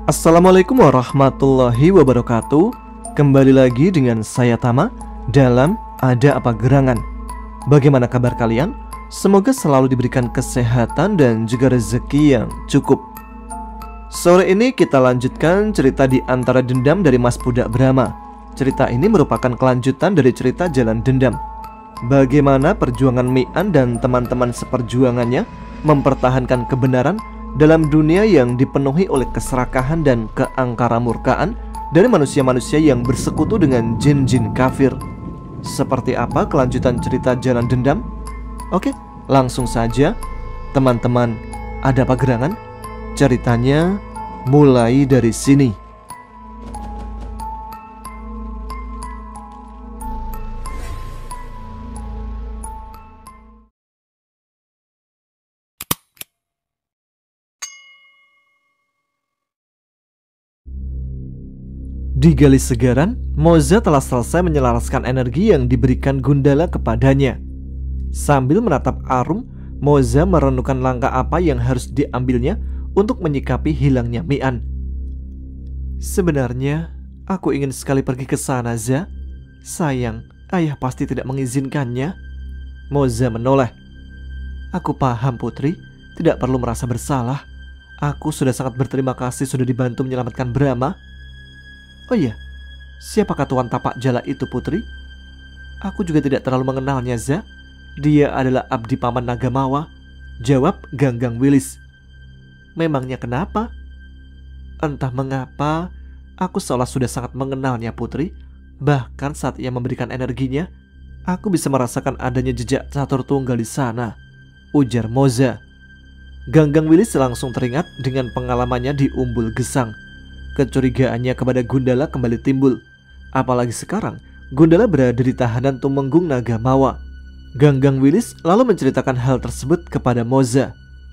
Assalamualaikum warahmatullahi wabarakatuh. Kembali lagi dengan saya Tama dalam Ada Apa Gerangan. Bagaimana kabar kalian? Semoga selalu diberikan kesehatan dan juga rezeki yang cukup. Sore ini kita lanjutkan cerita di Antara Dendam dari Mas Pudak Brahma. Cerita ini merupakan kelanjutan dari cerita Jalan Dendam. Bagaimana perjuangan Mian dan teman-teman seperjuangannya mempertahankan kebenaran dalam dunia yang dipenuhi oleh keserakahan dan keangkaramurkaan dari manusia-manusia yang bersekutu dengan jin-jin kafir. Seperti apa kelanjutan cerita Jalan Dendam? Oke, langsung saja teman-teman, ada apa gerangan? Ceritanya mulai dari sini. Di Galis Segaran, Moza telah selesai menyelaraskan energi yang diberikan Gundala kepadanya. Sambil menatap Arum, Moza merenungkan langkah apa yang harus diambilnya untuk menyikapi hilangnya Mian. Sebenarnya, aku ingin sekali pergi ke sana, Za. Sayang, ayah pasti tidak mengizinkannya. Moza menoleh. Aku paham, Putri. Tidak perlu merasa bersalah. Aku sudah sangat berterima kasih sudah dibantu menyelamatkan Brahma. Oh iya, siapakah Tuan Tapak Jala itu, Putri? Aku juga tidak terlalu mengenalnya, Za. Dia adalah abdi paman Nagamawa, jawab Ganggang Wilis. Memangnya kenapa? Entah mengapa, aku seolah sudah sangat mengenalnya, Putri. Bahkan saat ia memberikan energinya, aku bisa merasakan adanya jejak catur tunggal di sana, ujar Moza. Ganggang Wilis langsung teringat dengan pengalamannya di Umbul Gesang. Kecurigaannya kepada Gundala kembali timbul. Apalagi sekarang Gundala berada di tahanan Tumenggung Nagamawa. Ganggang Wilis lalu menceritakan hal tersebut kepada Moza.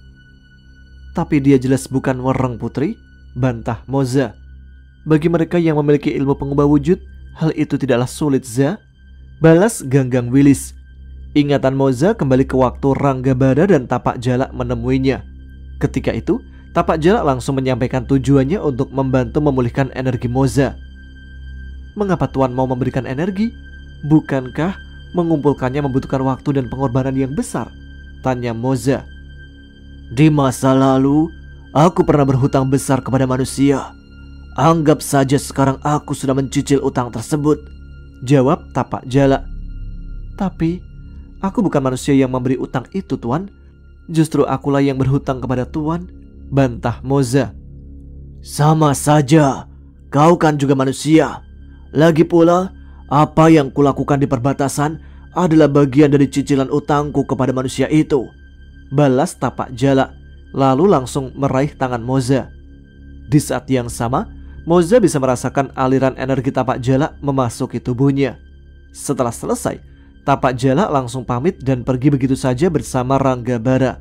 Tapi dia jelas bukan wereng, Putri, bantah Moza. Bagi mereka yang memiliki ilmu pengubah wujud, hal itu tidaklah sulit, Za, balas Ganggang Wilis. Ingatan Moza kembali ke waktu Ranggabada dan Tapak Jalak menemuinya. Ketika itu Tapak Jalak langsung menyampaikan tujuannya untuk membantu memulihkan energi Moza. Mengapa Tuan mau memberikan energi? Bukankah mengumpulkannya membutuhkan waktu dan pengorbanan yang besar? Tanya Moza. Di masa lalu, aku pernah berhutang besar kepada manusia. Anggap saja sekarang aku sudah mencicil utang tersebut, jawab Tapak Jalak. Tapi, aku bukan manusia yang memberi utang itu, Tuan. Justru akulah yang berhutang kepada Tuan, bantah Moza. Sama saja, kau kan juga manusia. Lagi pula, apa yang kulakukan di perbatasan adalah bagian dari cicilan utangku kepada manusia itu, balas Tapak Jalak, lalu langsung meraih tangan Moza. Di saat yang sama, Moza bisa merasakan aliran energi Tapak Jalak memasuki tubuhnya. Setelah selesai, Tapak Jalak langsung pamit dan pergi begitu saja bersama Ranggabara.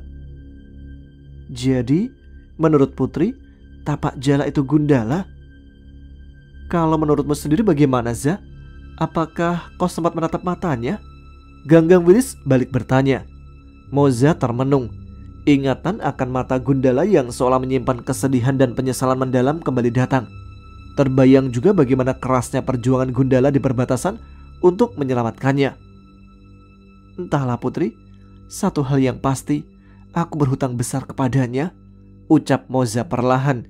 Jadi, menurut Putri, Tapak Jalak itu Gundala? Kalau menurutmu sendiri bagaimana, Za? Apakah kau sempat menatap matanya? Ganggang Wilis balik bertanya. Moza termenung. Ingatan akan mata Gundala yang seolah menyimpan kesedihan dan penyesalan mendalam kembali datang. Terbayang juga bagaimana kerasnya perjuangan Gundala di perbatasan untuk menyelamatkannya. Entahlah, Putri, satu hal yang pasti, aku berhutang besar kepadanya, ucap Moza perlahan.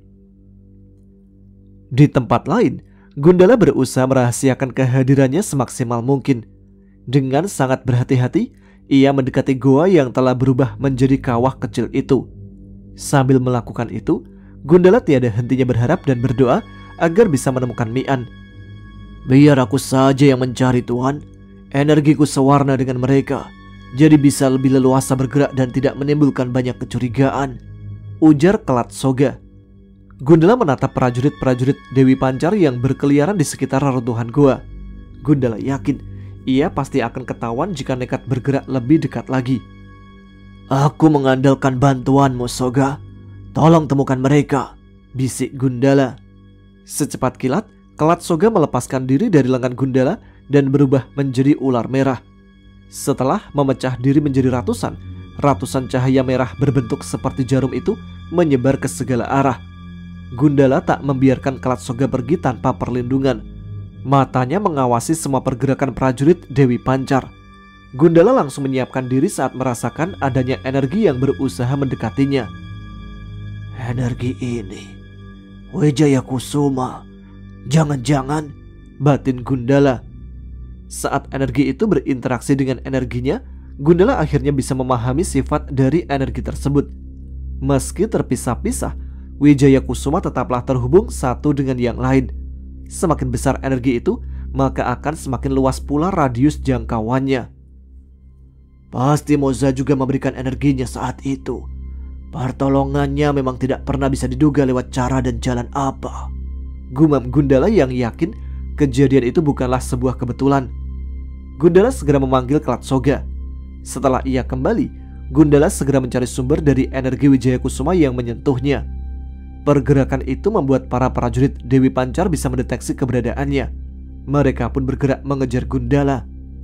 Di tempat lain, Gundala berusaha merahasiakan kehadirannya semaksimal mungkin. Dengan sangat berhati-hati, ia mendekati goa yang telah berubah menjadi kawah kecil itu. Sambil melakukan itu, Gundala tiada hentinya berharap dan berdoa agar bisa menemukan Mian. Biar aku saja yang mencari, Tuhan. Energiku sewarna dengan mereka, jadi bisa lebih leluasa bergerak dan tidak menimbulkan banyak kecurigaan, ujar Kelat Soga. Gundala menatap prajurit-prajurit Dewi Pancar yang berkeliaran di sekitar reruntuhan goa. Gundala yakin ia pasti akan ketahuan jika nekat bergerak lebih dekat lagi. Aku mengandalkan bantuanmu, Soga. Tolong temukan mereka, bisik Gundala. Secepat kilat, Kelat Soga melepaskan diri dari lengan Gundala dan berubah menjadi ular merah. Setelah memecah diri menjadi ratusan cahaya merah berbentuk seperti jarum itu menyebar ke segala arah. Gundala tak membiarkan Kelat Soga pergi tanpa perlindungan. Matanya mengawasi semua pergerakan prajurit Dewi Pancar. Gundala langsung menyiapkan diri saat merasakan adanya energi yang berusaha mendekatinya. Energi ini Wijaya Kusuma. Jangan-jangan, batin Gundala. Saat energi itu berinteraksi dengan energinya, Gundala akhirnya bisa memahami sifat dari energi tersebut. Meski terpisah-pisah, Wijaya Kusuma tetaplah terhubung satu dengan yang lain. Semakin besar energi itu, maka akan semakin luas pula radius jangkauannya. Pasti Moza juga memberikan energinya saat itu. Pertolongannya memang tidak pernah bisa diduga lewat cara dan jalan apa. Gumam Gundala yang yakin kejadian itu bukanlah sebuah kebetulan. Gundala segera memanggil Kelat Soga. Setelah ia kembali, Gundala segera mencari sumber dari energi Wijaya Kusuma yang menyentuhnya. Pergerakan itu membuat para prajurit Dewi Pancar bisa mendeteksi keberadaannya. Mereka pun bergerak mengejar Gundala.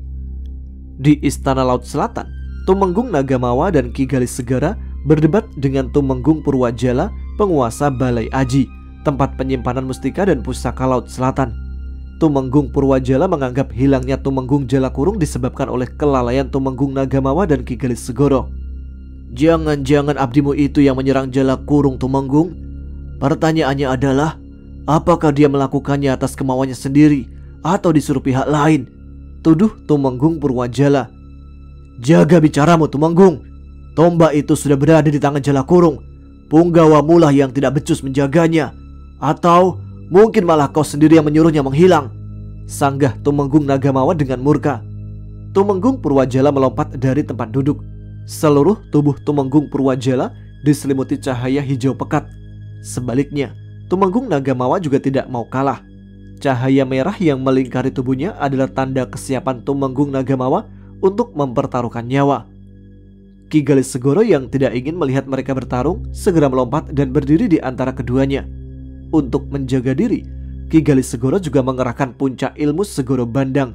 Di Istana Laut Selatan, Tumenggung Nagamawa dan Ki Galis Segara berdebat dengan Tumenggung Purwajala, penguasa Balai Aji, tempat penyimpanan mustika dan pusaka Laut Selatan. Tumenggung Purwajala menganggap hilangnya Tumenggung Jalakurung disebabkan oleh kelalaian Tumenggung Nagamawa dan Ki Galis Segoro. Jangan-jangan abdimu itu yang menyerang Jalakurung, Tumenggung? Pertanyaannya adalah, apakah dia melakukannya atas kemauannya sendiri atau disuruh pihak lain? Tuduh Tumenggung Purwajala. Jaga bicaramu, Tumenggung. Tombak itu sudah berada di tangan Jalakurung. Punggawamu lah yang tidak becus menjaganya. Atau mungkin malah kau sendiri yang menyuruhnya menghilang, sanggah Tumenggung Nagamawa dengan murka. Tumenggung Purwajala melompat dari tempat duduk. Seluruh tubuh Tumenggung Purwajala diselimuti cahaya hijau pekat. Sebaliknya, Tumenggung Nagamawa juga tidak mau kalah. Cahaya merah yang melingkari tubuhnya adalah tanda kesiapan Tumenggung Nagamawa untuk mempertaruhkan nyawa. Ki Galis Segoro yang tidak ingin melihat mereka bertarung segera melompat dan berdiri di antara keduanya. Untuk menjaga diri, Ki Galis Segoro juga mengerahkan puncak ilmu Segoro Bandang.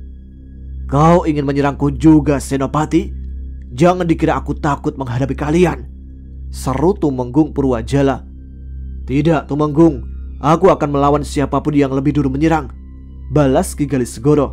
Kau ingin menyerangku juga, Senopati? Jangan dikira aku takut menghadapi kalian, seru Tumenggung Purwajala. Tidak, Tumenggung, aku akan melawan siapapun yang lebih dulu menyerang, balas Ki Galis Segoro.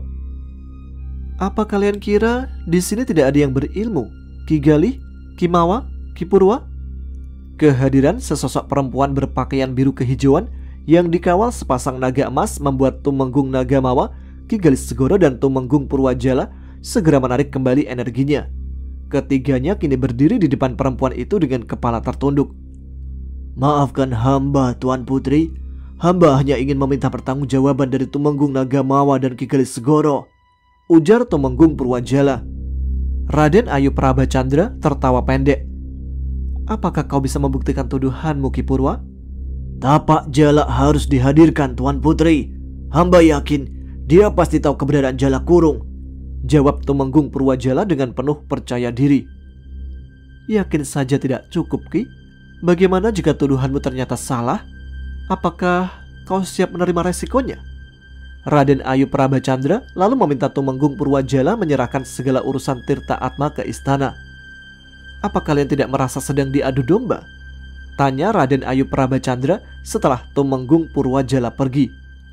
Apa kalian kira di sini tidak ada yang berilmu? Ki Gali, Ki Mawa, Ki Purwa? Kehadiran sesosok perempuan berpakaian biru kehijauan yang dikawal sepasang naga emas membuat Tumenggung Nagamawa, Ki Galis Segoro dan Tumenggung Purwajala segera menarik kembali energinya. Ketiganya kini berdiri di depan perempuan itu dengan kepala tertunduk. Maafkan hamba, Tuan Putri. Hamba hanya ingin meminta pertanggungjawaban dari Tumenggung Nagamawa dan Ki Galis Segoro, ujar Tumenggung Purwajala. Raden Ayu Prabacandra tertawa pendek. Apakah kau bisa membuktikan tuduhanmu, Ki Purwa? Tapak Jalak harus dihadirkan, Tuan Putri. Hamba yakin dia pasti tahu keberadaan Jalakurung, jawab Tumenggung Purwajala dengan penuh percaya diri. Yakin saja tidak cukup, Ki. Bagaimana jika tuduhanmu ternyata salah? Apakah kau siap menerima resikonya? Raden Ayu Prabacandra lalu meminta Tumenggung Purwajala menyerahkan segala urusan Tirta Atma ke istana. Apa kalian tidak merasa sedang diadu domba? Tanya Raden Ayu Prabacandra setelah Tumenggung Purwajala pergi.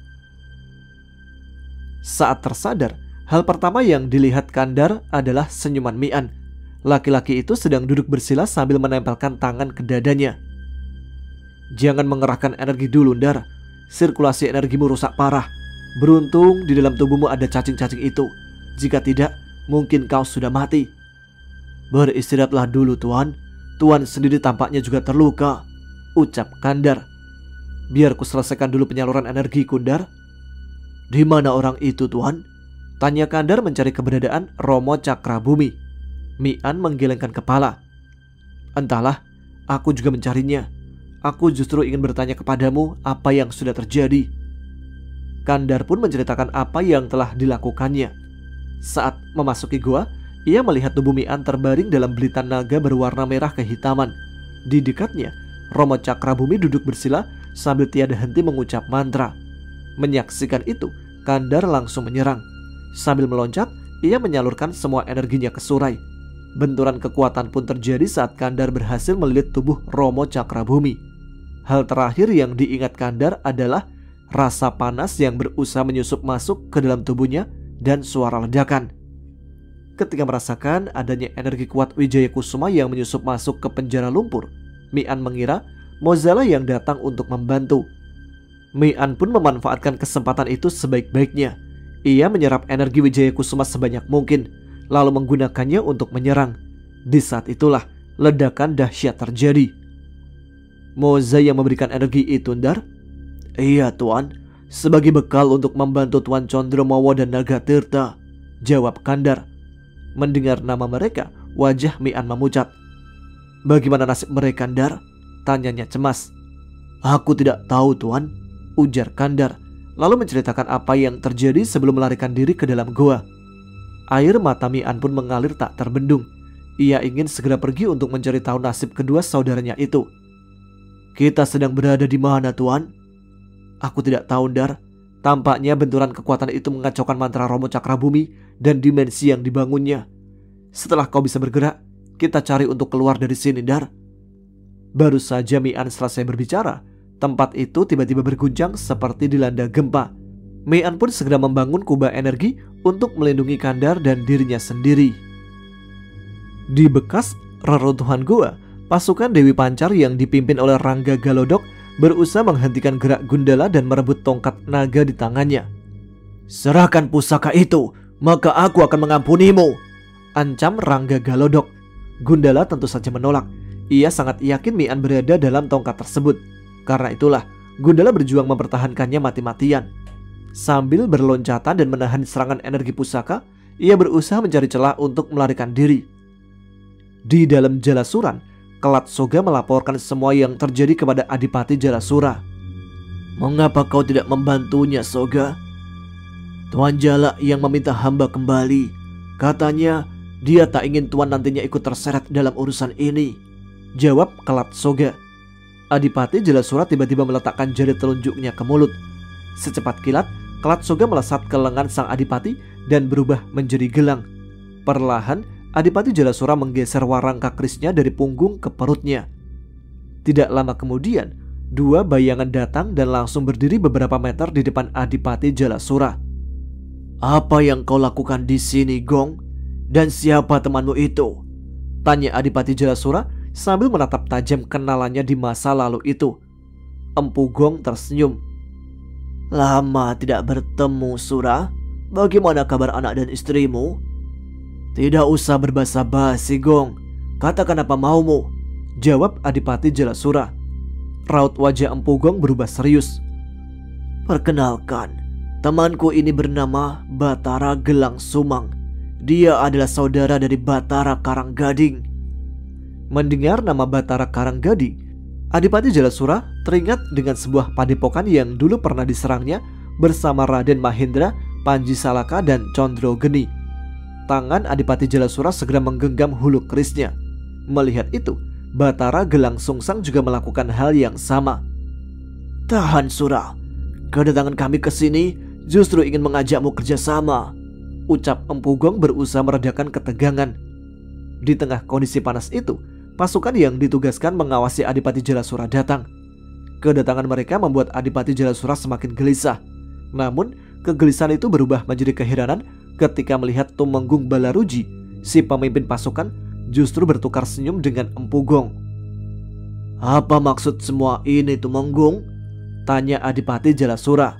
Saat tersadar, hal pertama yang dilihat Kandar adalah senyuman Mian. Laki-laki itu sedang duduk bersila sambil menempelkan tangan ke dadanya. Jangan mengerahkan energi dulu, Ndar. Sirkulasi energimu rusak parah. Beruntung di dalam tubuhmu ada cacing-cacing itu. Jika tidak, mungkin kau sudah mati. Beristirahatlah dulu, Tuan. Tuan sendiri tampaknya juga terluka, ucap Kandar. Biar ku selesaikan dulu penyaluran energi, Kundar. Di mana orang itu, Tuan? Tanya Kandar mencari keberadaan Romo Cakrabumi. Mian menggelengkan kepala. Entahlah, aku juga mencarinya. Aku justru ingin bertanya kepadamu apa yang sudah terjadi. Kandar pun menceritakan apa yang telah dilakukannya. Saat memasuki gua, ia melihat tubuh Mian terbaring dalam belitan naga berwarna merah kehitaman. Di dekatnya, Romo Cakrabumi duduk bersila sambil tiada henti mengucap mantra. Menyaksikan itu, Kandar langsung menyerang. Sambil meloncat, ia menyalurkan semua energinya ke Surai. Benturan kekuatan pun terjadi saat Kandar berhasil melilit tubuh Romo Cakrabumi. Hal terakhir yang diingat Kandar adalah rasa panas yang berusaha menyusup masuk ke dalam tubuhnya dan suara ledakan. Ketika merasakan adanya energi kuat Wijaya Kusuma yang menyusup masuk ke penjara lumpur, Mian mengira Mozala yang datang untuk membantu. Mian pun memanfaatkan kesempatan itu sebaik-baiknya. Ia menyerap energi Wijaya Kusuma sebanyak mungkin, lalu menggunakannya untuk menyerang. Di saat itulah ledakan dahsyat terjadi. Moza yang memberikan energi itu, Ndar? Iya Tuan, sebagai bekal untuk membantu Tuan Condromowo dan Nagatirta, jawab Kandar. Mendengar nama mereka, wajah Mian memucat. Bagaimana nasib mereka, Kandar? Tanyanya cemas. Aku tidak tahu Tuan, ujar Kandar, lalu menceritakan apa yang terjadi sebelum melarikan diri ke dalam goa. Air mata Mian pun mengalir tak terbendung. Ia ingin segera pergi untuk mencari tahu nasib kedua saudaranya itu. Kita sedang berada di mana Tuan? Aku tidak tahu, Ndar. Tampaknya benturan kekuatan itu mengacaukan mantra Romo Cakrabumi dan dimensi yang dibangunnya. Setelah kau bisa bergerak, kita cari untuk keluar dari sini, Ndar. Baru saja Mian selesai berbicara, tempat itu tiba-tiba berguncang seperti dilanda gempa. Mian pun segera membangun kubah energi untuk melindungi Kandar dan dirinya sendiri. Di bekas reruntuhan gua, pasukan Dewi Pancar yang dipimpin oleh Rangga Galodok berusaha menghentikan gerak Gundala dan merebut tongkat naga di tangannya. Serahkan pusaka itu, maka aku akan mengampunimu, ancam Rangga Galodok. Gundala tentu saja menolak. Ia sangat yakin Mian berada dalam tongkat tersebut. Karena itulah Gundala berjuang mempertahankannya mati-matian. Sambil berloncatan dan menahan serangan energi pusaka, ia berusaha mencari celah untuk melarikan diri. Di dalam Jalasuran, Kelat Soga melaporkan semua yang terjadi kepada Adipati Jalasura. Mengapa kau tidak membantunya, Soga? Tuan Jala yang meminta hamba kembali. Katanya dia tak ingin Tuan nantinya ikut terseret dalam urusan ini, jawab Kelat Soga. Adipati Jalasura tiba-tiba meletakkan jari telunjuknya ke mulut. Secepat kilat, Kelat Soga melesat ke lengan sang Adipati dan berubah menjadi gelang. Perlahan, Adipati Jalasura menggeser warangka kerisnya dari punggung ke perutnya. Tidak lama kemudian, dua bayangan datang dan langsung berdiri beberapa meter di depan Adipati Jalasura. Apa yang kau lakukan di sini, Gong? Dan siapa temanmu itu? Tanya Adipati Jalasura sambil menatap tajam kenalannya di masa lalu itu. Empu Gong tersenyum. Lama tidak bertemu, Sura. Bagaimana kabar anak dan istrimu? Tidak usah berbasa-basi, Gong. Katakan apa maumu, jawab Adipati Jalasura. Raut wajah Empu Gong berubah serius. Perkenalkan, temanku ini bernama Batara Gelang Sumang. Dia adalah saudara dari Batara Karanggading. Mendengar nama Batara Karanggading, Adipati Jalasura teringat dengan sebuah padepokan yang dulu pernah diserangnya bersama Raden Mahendra, Panji Salaka, dan Condro Geni. Tangan Adipati Jalasura segera menggenggam hulu kerisnya. Melihat itu, Batara Gelang Sungsang juga melakukan hal yang sama. Tahan, Sura. Kedatangan kami ke sini justru ingin mengajakmu kerjasama, ucap Empu Gong berusaha meredakan ketegangan. Di tengah kondisi panas itu, pasukan yang ditugaskan mengawasi Adipati Jalasura datang. Kedatangan mereka membuat Adipati Jalasura semakin gelisah. Namun, kegelisahan itu berubah menjadi keheranan ketika melihat Tumenggung Balaruji, si pemimpin pasukan, justru bertukar senyum dengan Empu Gong. Apa maksud semua ini, Tumenggung? Tanya Adipati Jalasura.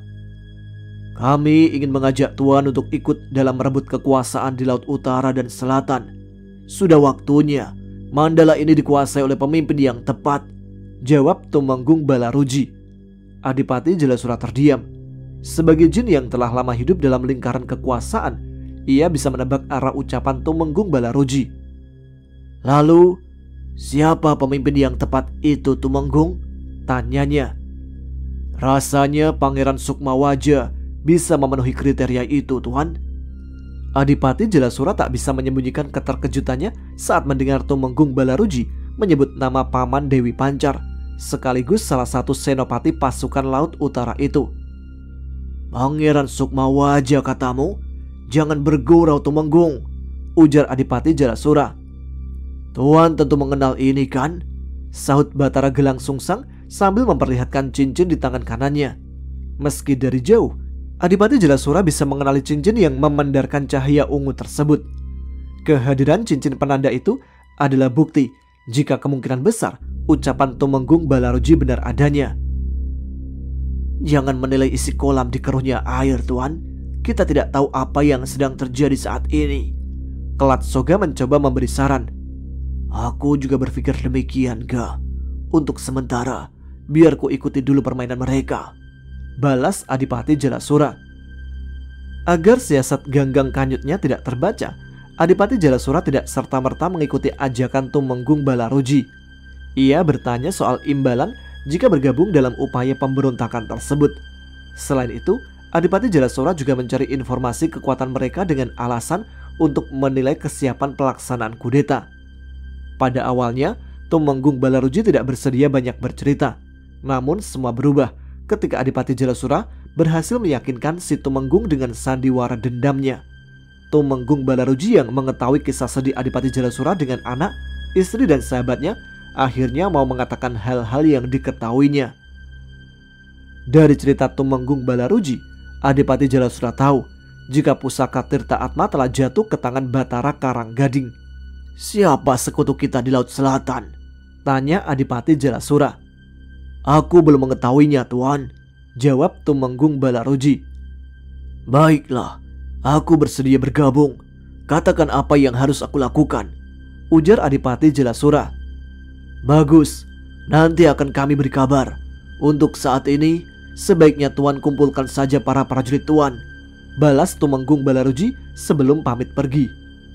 Kami ingin mengajak Tuan untuk ikut dalam merebut kekuasaan di Laut Utara dan Selatan. Sudah waktunya Mandala ini dikuasai oleh pemimpin yang tepat, jawab Tumenggung Balaruji. Adipati Jalasura terdiam. Sebagai jin yang telah lama hidup dalam lingkaran kekuasaan, ia bisa menebak arah ucapan Tumenggung Balaruji. Lalu, siapa pemimpin yang tepat itu, Tumenggung? Tanyanya. Rasanya Pangeran Sukmawaja bisa memenuhi kriteria itu, Tuan. Adipati Jalasura tak bisa menyembunyikan keterkejutannya saat mendengar Tumenggung Balaruji menyebut nama Paman Dewi Pancar, sekaligus salah satu senopati pasukan Laut Utara itu. Pangeran Sukmawaja katamu? Jangan bergurau, Tumenggung, ujar Adipati Jalasura. Tuan tentu mengenal ini kan? Sahut Batara Gelang Sungsang sambil memperlihatkan cincin di tangan kanannya. Meski dari jauh, Adipati Jalasura bisa mengenali cincin yang memandarkan cahaya ungu tersebut. Kehadiran cincin penanda itu adalah bukti jika kemungkinan besar ucapan Tumenggung Balaroji benar adanya. Jangan menilai isi kolam di keruhnya air, Tuan. Kita tidak tahu apa yang sedang terjadi saat ini. Kelat Soga mencoba memberi saran. Aku juga berpikir demikian, Ga. Untuk sementara, biar ku ikuti dulu permainan mereka, balas Adipati Jalasura. Agar siasat ganggang kanyutnya tidak terbaca, Adipati Jalasura tidak serta-merta mengikuti ajakan Tumenggung Balaroji. Ia bertanya soal imbalan jika bergabung dalam upaya pemberontakan tersebut. Selain itu, Adipati Jalasura juga mencari informasi kekuatan mereka dengan alasan untuk menilai kesiapan pelaksanaan kudeta. Pada awalnya, Tumenggung Balaroji tidak bersedia banyak bercerita. Namun semua berubah ketika Adipati Jalasura berhasil meyakinkan si Tumenggung dengan sandiwara dendamnya. Tumenggung Balaroji yang mengetahui kisah sedih Adipati Jalasura dengan anak, istri dan sahabatnya akhirnya mau mengatakan hal-hal yang diketahuinya. Dari cerita Tumenggung Balaroji, Adipati Jalasura tahu jika pusaka Tirta Atma telah jatuh ke tangan Batara Karanggading. Siapa sekutu kita di Laut Selatan? Tanya Adipati Jalasura. Aku belum mengetahuinya, Tuan, jawab Tumenggung Balaroji. Baiklah, aku bersedia bergabung. Katakan apa yang harus aku lakukan, ujar Adipati Jalasura. Bagus, nanti akan kami beri kabar. Untuk saat ini, sebaiknya Tuan kumpulkan saja para prajurit Tuan, balas Tumenggung Balaroji sebelum pamit pergi.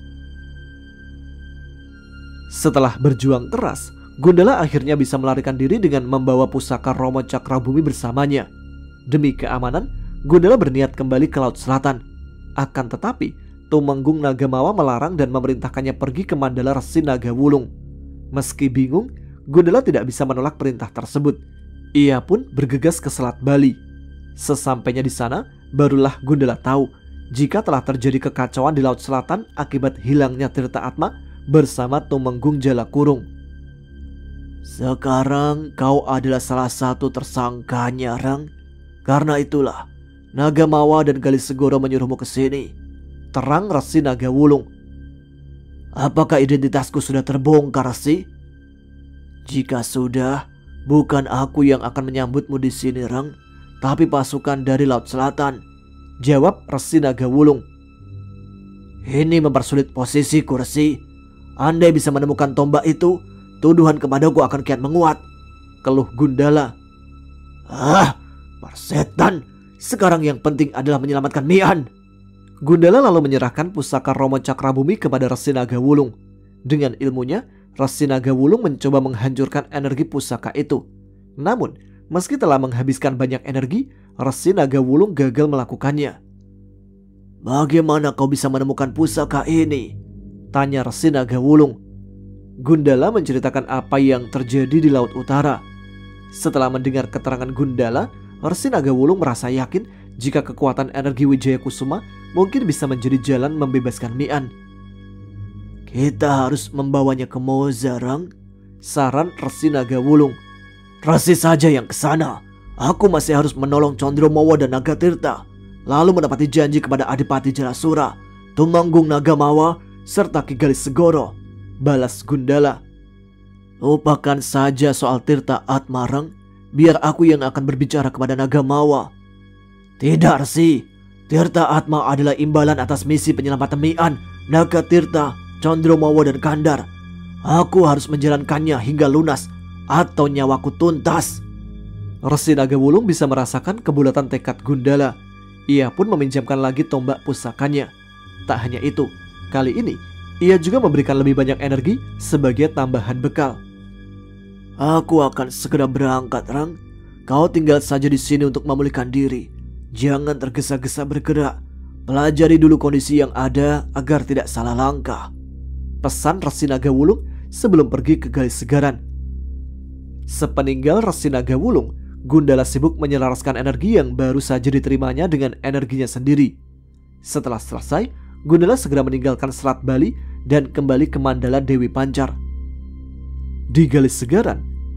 Setelah berjuang keras, Gundala akhirnya bisa melarikan diri dengan membawa pusaka Romo Cakrabumi bersamanya. Demi keamanan, Gundala berniat kembali ke Laut Selatan. Akan tetapi, Tumenggung Nagamawa melarang dan memerintahkannya pergi ke Mandala Resi Nagawulung. Meski bingung, Gundala tidak bisa menolak perintah tersebut. Ia pun bergegas ke Selat Bali. Sesampainya di sana, barulah Gundala tahu jika telah terjadi kekacauan di Laut Selatan akibat hilangnya Tirta Atma bersama Tumenggung Jalakurung. Sekarang kau adalah salah satu tersangkanya, Rang. Karena itulah Nagamawa dan Galisegoro menyuruhmu ke sini, terang Resi Nagawulung. Apakah identitasku sudah terbongkar, Resi? Jika sudah, bukan aku yang akan menyambutmu di sini, Rang, tapi pasukan dari Laut Selatan, jawab Resi Nagawulung. Ini mempersulit posisiku, Resi. Andai bisa menemukan tombak itu, tuduhan kepadaku akan kian menguat, keluh Gundala. Persetan, sekarang yang penting adalah menyelamatkan Mian. Gundala lalu menyerahkan pusaka Romo Cakrabumi kepada Resi Nagawulung. Dengan ilmunya, Resi Nagawulung mencoba menghancurkan energi pusaka itu. Namun, meski telah menghabiskan banyak energi, Resi Nagawulung gagal melakukannya. Bagaimana kau bisa menemukan pusaka ini? Tanya Resi Nagawulung. Gundala menceritakan apa yang terjadi di Laut Utara. Setelah mendengar keterangan Gundala, Resi Nagawulung merasa yakin jika kekuatan energi Wijaya Kusuma mungkin bisa menjadi jalan membebaskan Mian. Kita harus membawanya ke Moza, Rang, saran Resi Nagawulung. Resi saja yang ke sana. Aku masih harus menolong Condromowo dan Nagatirta, lalu menepati janji kepada Adipati Jalasura, Tumenggung Nagamawa, serta Ki Galisegoro, balas Gundala. Lupakan saja soal Tirta Atma, Rang. Biar aku yang akan berbicara kepada Nagamawa. Tidak, Resi. Tirta Atma adalah imbalan atas misi penyelamatan Mian, Nagatirta, Condromowo dan Kandar. Aku harus menjalankannya hingga lunas atau nyawaku tuntas. Resi Nagawulung bisa merasakan kebulatan tekad Gundala. Ia pun meminjamkan lagi tombak pusakanya. Tak hanya itu, kali ini ia juga memberikan lebih banyak energi sebagai tambahan bekal. Aku akan segera berangkat, Rang. Kau tinggal saja di sini untuk memulihkan diri. Jangan tergesa-gesa bergerak. Pelajari dulu kondisi yang ada agar tidak salah langkah, pesan Resi Nagawulung sebelum pergi ke Galisegaran. Sepeninggal Resi Nagawulung, Gundala sibuk menyelaraskan energi yang baru saja diterimanya dengan energinya sendiri. Setelah selesai, Gundala segera meninggalkan Selat Bali dan kembali ke Mandala Dewi Pancar. Di Galisegaran,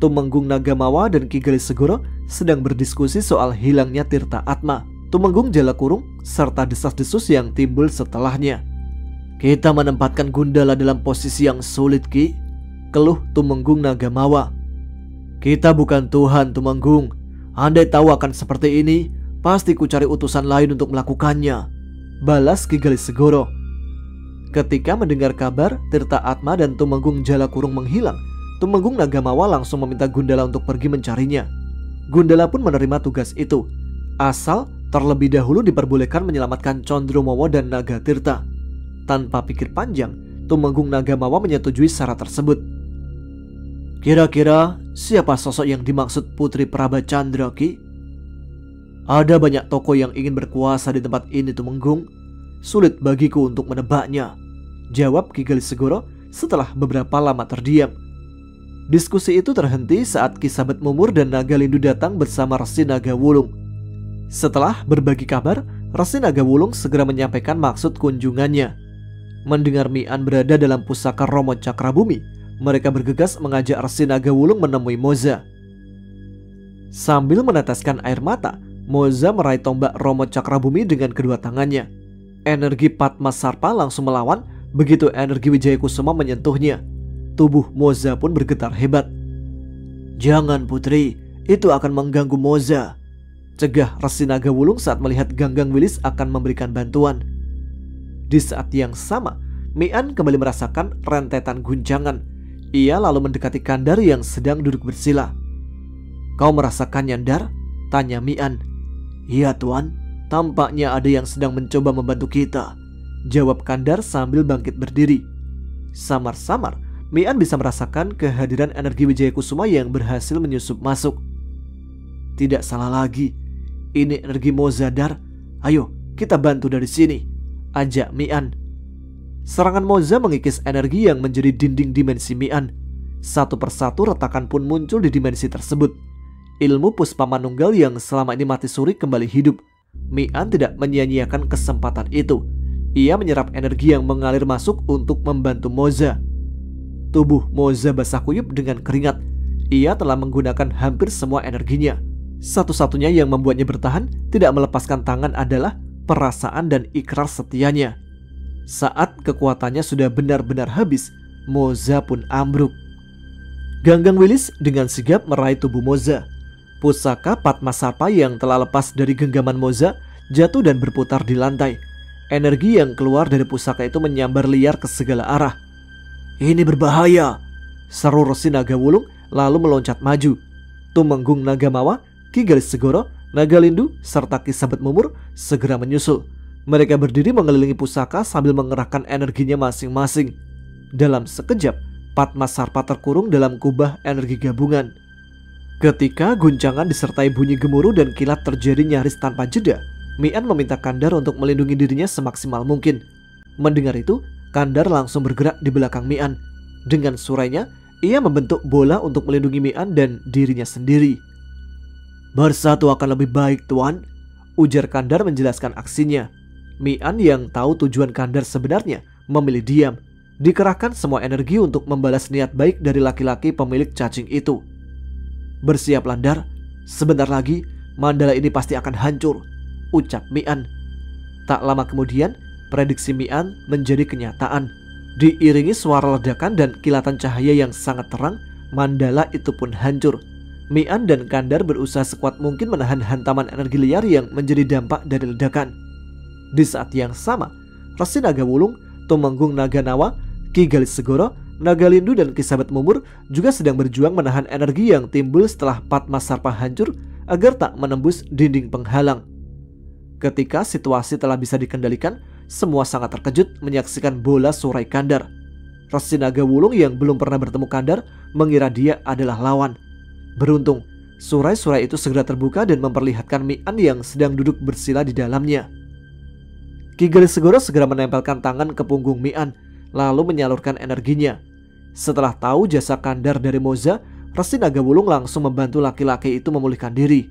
Tumenggung Nagamawa dan Ki Galis Segoro sedang berdiskusi soal hilangnya Tirta Atma, Tumenggung Jalakurung, serta desas-desus yang timbul setelahnya. Kita menempatkan Gundala dalam posisi yang sulit, Ki, keluh Tumenggung Nagamawa. Kita bukan Tuhan, Tumenggung. Andai tahu akan seperti ini, pasti ku cari utusan lain untuk melakukannya, balas Ki Galis Segoro. Ketika mendengar kabar Tirta Atma dan Tumenggung Jalakurung menghilang, Tumenggung Nagamawa langsung meminta Gundala untuk pergi mencarinya. Gundala pun menerima tugas itu, asal terlebih dahulu diperbolehkan menyelamatkan Condromowo dan Nagatirta. Tanpa pikir panjang, Tumenggung Nagamawa menyetujui syarat tersebut. Kira-kira siapa sosok yang dimaksud Putri Praba Chandra, Ki? Ada banyak tokoh yang ingin berkuasa di tempat ini, Tumenggung. Sulit bagiku untuk menebaknya, jawab Ki Galis Segoro setelah beberapa lama terdiam. Diskusi itu terhenti saat Ki Sabet Mumur dan Nagalindu datang bersama Resi Nagawulung. Setelah berbagi kabar, Resi Nagawulung segera menyampaikan maksud kunjungannya. Mendengar Mi'an berada dalam pusaka Romo Cakrabumi, mereka bergegas mengajak Resi Nagawulung menemui Moza. Sambil meneteskan air mata, Moza meraih tombak Romo Cakrabumi dengan kedua tangannya. Energi Padma Sarpa langsung melawan begitu energi Wijaya Kusuma menyentuhnya. Tubuh Moza pun bergetar hebat. Jangan, Putri, itu akan mengganggu Moza, cegah Resi Nagawulung saat melihat Ganggang Wilis akan memberikan bantuan. Di saat yang sama, Mi'an kembali merasakan rentetan guncangan. Ia lalu mendekati Kandar yang sedang duduk bersila. Kau merasakannya, Ndar? Tanya Mi'an. Iya, Tuan, tampaknya ada yang sedang mencoba membantu kita, jawab Kandar sambil bangkit berdiri. Samar-samar Mi'an bisa merasakan kehadiran energi Wijaya Kusuma yang berhasil menyusup masuk. Tidak salah lagi, ini energi Moza, Ndar. Ayo kita bantu dari sini, ajak Mi'an. Serangan Moza mengikis energi yang menjadi dinding dimensi Mi'an. Satu persatu retakan pun muncul di dimensi tersebut. Ilmu Puspa Manunggal yang selama ini mati suri kembali hidup. Mi'an tidak menyia-nyiakan kesempatan itu. Ia menyerap energi yang mengalir masuk untuk membantu Moza. Tubuh Moza basah kuyup dengan keringat. Ia telah menggunakan hampir semua energinya. Satu-satunya yang membuatnya bertahan tidak melepaskan tangan adalah perasaan dan ikrar setianya. Saat kekuatannya sudah benar-benar habis, Moza pun ambruk. Ganggang Wilis dengan sigap meraih tubuh Moza. Pusaka Padma Sarpa yang telah lepas dari genggaman Moza jatuh dan berputar di lantai. Energi yang keluar dari pusaka itu menyambar liar ke segala arah. Ini berbahaya, seru Resi Nagawulung lalu meloncat maju. Tumenggung Nagamawa, Ki Galis Segoro, Nagalindu, serta Ki Sabet Mumur segera menyusul. Mereka berdiri mengelilingi pusaka sambil mengerahkan energinya masing-masing. Dalam sekejap, Padma Sarpa terkurung dalam kubah energi gabungan. Ketika guncangan disertai bunyi gemuruh dan kilat terjadi nyaris tanpa jeda, Mi'an meminta Kandar untuk melindungi dirinya semaksimal mungkin. Mendengar itu, Kandar langsung bergerak di belakang Mi'an. Dengan surainya, ia membentuk bola untuk melindungi Mi'an dan dirinya sendiri. Bersatu akan lebih baik, Tuan, ujar Kandar menjelaskan aksinya. Mi'an yang tahu tujuan Kandar sebenarnya memilih diam. Dikerahkan semua energi untuk membalas niat baik dari laki-laki pemilik cacing itu. Bersiaplah, Ndar, sebentar lagi mandala ini pasti akan hancur, ucap Mi'an. Tak lama kemudian, prediksi Mi'an menjadi kenyataan. Diiringi suara ledakan dan kilatan cahaya yang sangat terang, mandala itu pun hancur. Mi'an dan Kandar berusaha sekuat mungkin menahan hantaman energi liar yang menjadi dampak dari ledakan. Di saat yang sama, Resi Nagawulung, Tumenggung Naganawa, Ki Galis Segoro, Nagalindu dan Ki Sabet Mumur juga sedang berjuang menahan energi yang timbul setelah Padma Sarpa hancur agar tak menembus dinding penghalang. Ketika situasi telah bisa dikendalikan, semua sangat terkejut menyaksikan bola surai Kandar. Resi Nagawulung yang belum pernah bertemu Kandar mengira dia adalah lawan. Beruntung, surai-surai itu segera terbuka dan memperlihatkan Mi'an yang sedang duduk bersila di dalamnya. Ki Galis Segoro segera menempelkan tangan ke punggung Mi'an, lalu menyalurkan energinya. Setelah tahu jasa Kandar dari Moza, Resi Nagawulung langsung membantu laki-laki itu memulihkan diri.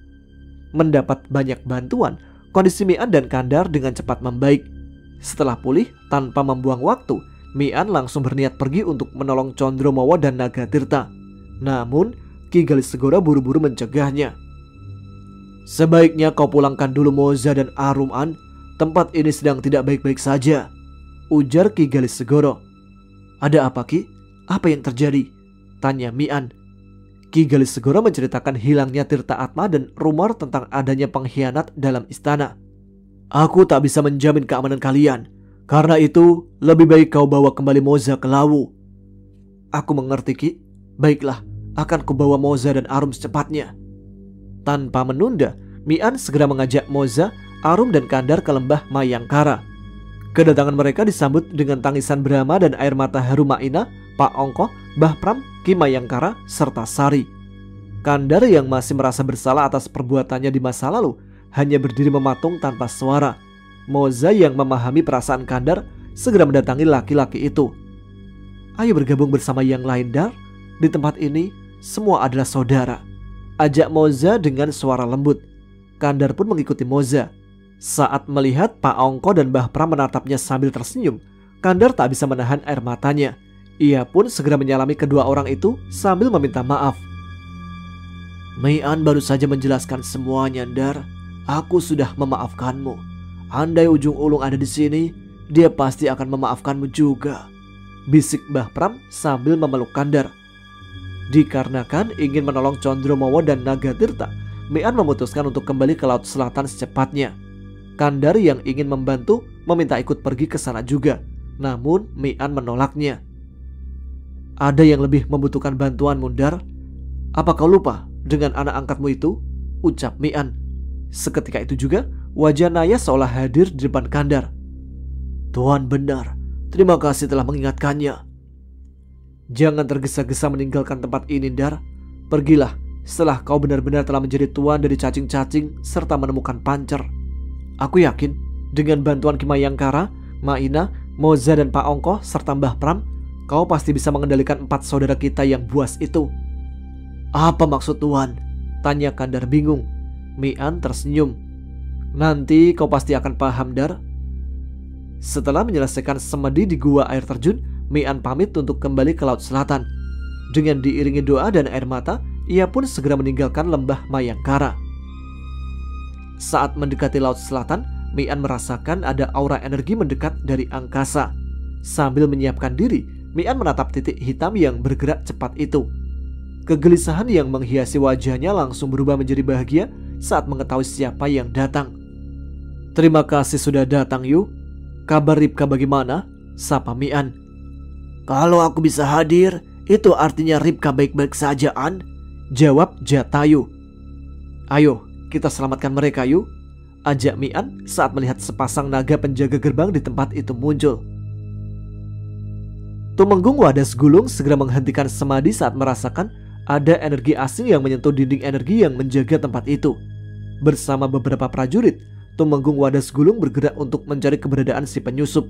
Mendapat banyak bantuan, kondisi Mi'an dan Kandar dengan cepat membaik. Setelah pulih, tanpa membuang waktu, Mi'an langsung berniat pergi untuk menolong Condromowo dan Nagatirta. Namun Ki Galis Segoro buru-buru mencegahnya. "Sebaiknya kau pulangkan dulu Moza dan Arum-an. Tempat ini sedang tidak baik-baik saja," ujar Ki Galis Segoro. "Ada apa, Ki? Apa yang terjadi?" tanya Mian. Ki Galis Segoro menceritakan hilangnya Tirta Atma dan rumor tentang adanya pengkhianat dalam istana. "Aku tak bisa menjamin keamanan kalian. Karena itu, lebih baik kau bawa kembali Moza ke Lawu." "Aku mengerti, Ki. Baiklah, akan kubawa Moza dan Arum secepatnya." Tanpa menunda, Mian segera mengajak Moza, Arum dan Kandar ke lembah Mayangkara. Kedatangan mereka disambut dengan tangisan Brahma dan air mata haru Maina, Pak Ongko, Mbah Pram, Ki Mayangkara, serta Sari. Kandar yang masih merasa bersalah atas perbuatannya di masa lalu hanya berdiri mematung tanpa suara. Moza yang memahami perasaan Kandar segera mendatangi laki-laki itu. "Ayo bergabung bersama yang lain, Dar. Di tempat ini semua adalah saudara," ajak Moza dengan suara lembut. Kandar pun mengikuti Moza. Saat melihat Pak Ongko dan Mbah Pram menatapnya sambil tersenyum, Kandar tak bisa menahan air matanya. Ia pun segera menyalami kedua orang itu sambil meminta maaf. "Mian baru saja menjelaskan semuanya, Dar. Aku sudah memaafkanmu. Andai Ujung Ulung ada di sini, dia pasti akan memaafkanmu juga," bisik Mbah Pram sambil memeluk Kandar. Dikarenakan ingin menolong Condromowo dan Nagatirta, Mian memutuskan untuk kembali ke Laut Selatan secepatnya. Kandar yang ingin membantu meminta ikut pergi ke sana juga, namun Mian menolaknya. "Ada yang lebih membutuhkan bantuan, Mundar. Apa kau lupa dengan anak angkatmu itu?" ucap Mian. Seketika itu juga wajah Naya seolah hadir di depan Kandar. "Tuan benar, terima kasih telah mengingatkannya. Jangan tergesa-gesa meninggalkan tempat ini, Dar. Pergilah setelah kau benar-benar telah menjadi tuan dari cacing-cacing serta menemukan pancer. Aku yakin dengan bantuan Ki Mayangkara, Maina, Moza dan Pak Ongko serta Mbah Pram, kau pasti bisa mengendalikan 4 saudara kita yang buas itu." "Apa maksud tuan?" tanya Kandar bingung. Mian tersenyum. "Nanti kau pasti akan paham, Dar." Setelah menyelesaikan semedi di gua air terjun, Mian pamit untuk kembali ke Laut Selatan. Dengan diiringi doa dan air mata, ia pun segera meninggalkan lembah Mayangkara. Saat mendekati Laut Selatan, Mian merasakan ada aura energi mendekat dari angkasa. Sambil menyiapkan diri, Mian menatap titik hitam yang bergerak cepat itu. Kegelisahan yang menghiasi wajahnya langsung berubah menjadi bahagia saat mengetahui siapa yang datang. "Terima kasih sudah datang, Yu. Kabar Ripka bagaimana?" sapa Mian. "Kalau aku bisa hadir, itu artinya Ripka baik-baik saja, An," jawab Jatayu. "Ayo, kita selamatkan mereka, Yu," ajak Mian saat melihat sepasang naga penjaga gerbang di tempat itu muncul. Tumenggung Wadas Gulung segera menghentikan semadi saat merasakan ada energi asing yang menyentuh dinding energi yang menjaga tempat itu. Bersama beberapa prajurit, Tumenggung Wadas Gulung bergerak untuk mencari keberadaan si penyusup.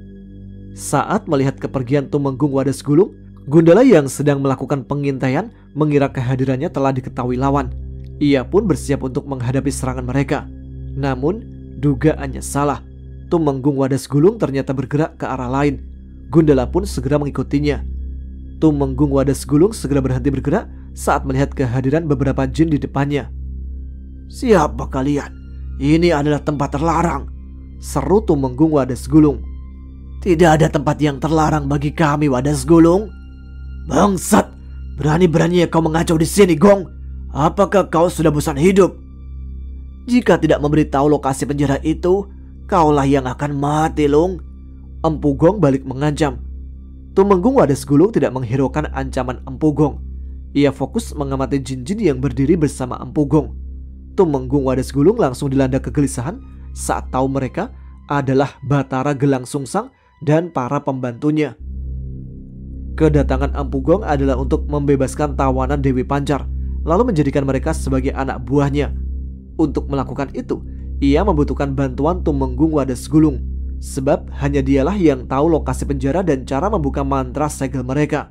Saat melihat kepergian Tumenggung Wadas Gulung, Gundala yang sedang melakukan pengintaian mengira kehadirannya telah diketahui lawan. Ia pun bersiap untuk menghadapi serangan mereka. Namun, dugaannya salah. Tumenggung Wadas Gulung ternyata bergerak ke arah lain. Gundala pun segera mengikutinya. Tumenggung Wadas Gulung segera berhenti bergerak saat melihat kehadiran beberapa jin di depannya. "Siapa kalian? Ini adalah tempat terlarang," seru Tumenggung Wadas Gulung. "Tidak ada tempat yang terlarang bagi kami, Wadas Gulung." "Bangsat, berani-beraninya kau mengacau di sini, Gong. Apakah kau sudah bosan hidup? Jika tidak memberitahu lokasi penjara itu, kaulah yang akan mati, Lung." Empu Gong balik mengancam. Tumenggung Wadas Gulung tidak menghiraukan ancaman Empu Gong. Ia fokus mengamati jin-jin yang berdiri bersama Empu Gong. Tumenggung Wadas Gulung langsung dilanda kegelisahan saat tahu mereka adalah Batara Gelang Sungsang dan para pembantunya. Kedatangan Empu Gong adalah untuk membebaskan tawanan Dewi Pancar, lalu menjadikan mereka sebagai anak buahnya. Untuk melakukan itu, ia membutuhkan bantuan Tumenggung Wadas Gulung, sebab hanya dialah yang tahu lokasi penjara dan cara membuka mantra segel mereka.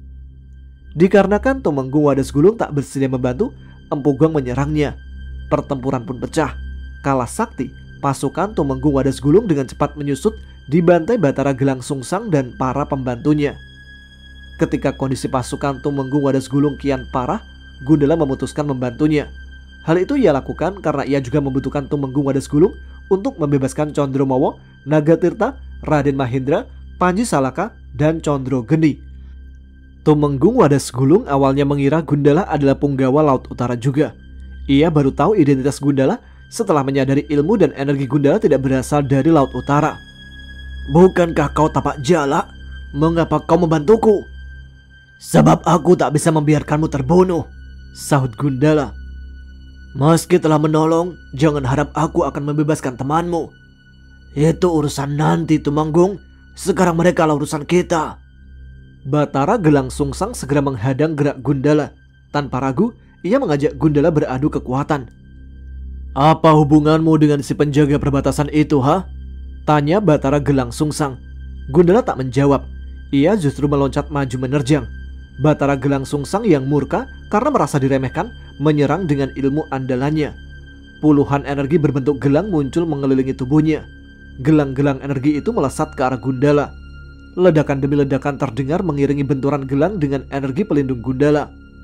Dikarenakan Tumenggung Wadas Gulung tak bersedia membantu, Empu Gong menyerangnya. Pertempuran pun pecah. Kalah sakti, pasukan Tumenggung Wadas Gulung dengan cepat menyusut dibantai Batara Gelang Sungsang dan para pembantunya. Ketika kondisi pasukan Tumenggung Wadas Gulung kian parah, Gundala memutuskan membantunya. Hal itu ia lakukan karena ia juga membutuhkan Tumenggung Wadas Gulung untuk membebaskan Condromowo, Nagatirta, Raden Mahendra, Panji Salaka, dan Condrogeni. Tumenggung Wadas Gulung awalnya mengira Gundala adalah punggawa Laut Utara juga. Ia baru tahu identitas Gundala setelah menyadari ilmu dan energi Gundala tidak berasal dari Laut Utara. Bukankah kau tapak jala? Mengapa kau membantuku? Sebab aku tak bisa membiarkanmu terbunuh, sahut Gundala. Meski telah menolong, jangan harap aku akan membebaskan temanmu. Itu urusan nanti, Tumenggung. Sekarang mereka lah urusan kita. Batara Gelang Sungsang segera menghadang gerak Gundala. Tanpa ragu, ia mengajak Gundala beradu kekuatan. Apa hubunganmu dengan si penjaga perbatasan itu, ha? Tanya Batara Gelang Sungsang. Gundala tak menjawab. Ia justru meloncat maju menerjang. Batara Gelang Sungsang yang murka karena merasa diremehkan menyerang dengan ilmu andalannya. Puluhan energi berbentuk gelang muncul mengelilingi tubuhnya. Gelang-gelang energi itu melesat ke arah Gundala. Ledakan demi ledakan terdengar mengiringi benturan gelang dengan energi pelindung Gundala.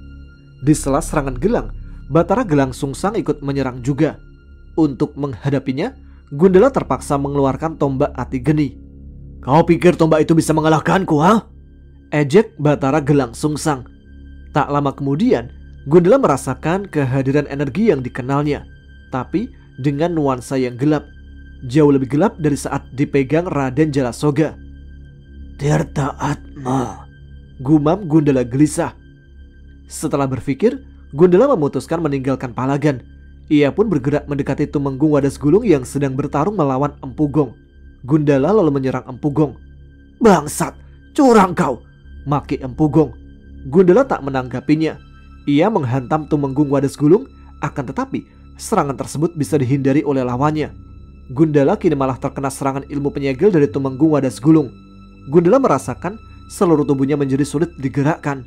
Di sela serangan gelang, Batara Gelang Sungsang ikut menyerang juga. Untuk menghadapinya, Gundala terpaksa mengeluarkan tombak Ati Geni. Kau pikir tombak itu bisa mengalahkanku, ha? Ejek Batara Gelang Sungsang. Tak lama kemudian, Gundala merasakan kehadiran energi yang dikenalnya, tapi dengan nuansa yang gelap. Jauh lebih gelap dari saat dipegang Raden Jalasoga. Tirta Atma, gumam Gundala gelisah. Setelah berpikir, Gundala memutuskan meninggalkan Palagan. Ia pun bergerak mendekati Tumenggung Wadas Gulung yang sedang bertarung melawan Empu Gong. Gundala lalu menyerang Empu Gong. Bangsat, curang kau, maki Empu Gong. Gundala tak menanggapinya. Ia menghantam Tumenggung Wadas Gulung, akan tetapi serangan tersebut bisa dihindari oleh lawannya. Gundala kini malah terkena serangan ilmu penyegel dari Tumenggung Wadas Gulung. Gundala merasakan seluruh tubuhnya menjadi sulit digerakkan.